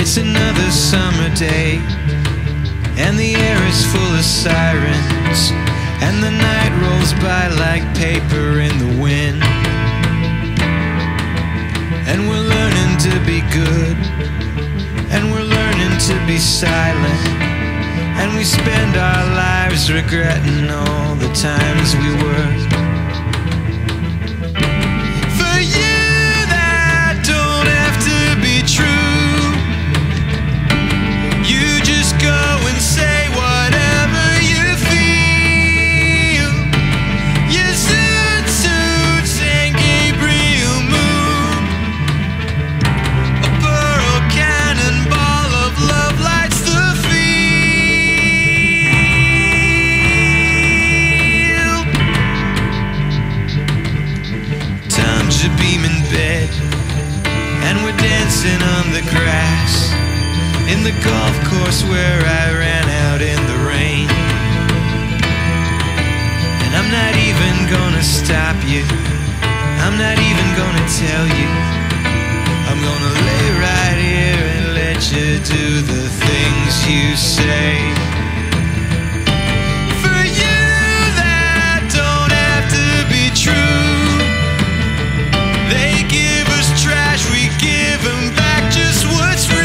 It's another summer day, and the air is full of sirens, and the night rolls by like paper in the wind. And we're learning to be good, and we're learning to be silent, and we spend our lives regretting all the times we were. For you, that don't have to be true. You just go and say whatever you feel. Your zoot suits and Gabriel moon, a pearl cannonball of love lights the field. Time's a beam in bed, and we're dancing on the grass in the golf course where I ran out in the rain. And I'm not even gonna stop you, I'm not even gonna tell you. I'm gonna lay right here and let you do the things you say. For you, that don't have to be true. They give us trash, we give them back just what's real.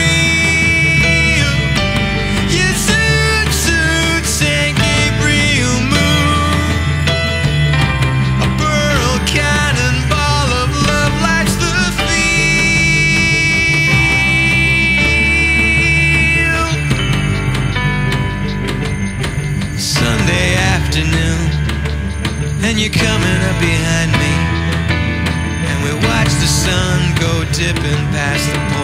And you're coming up behind me, and we watch the sun go dipping past the pole.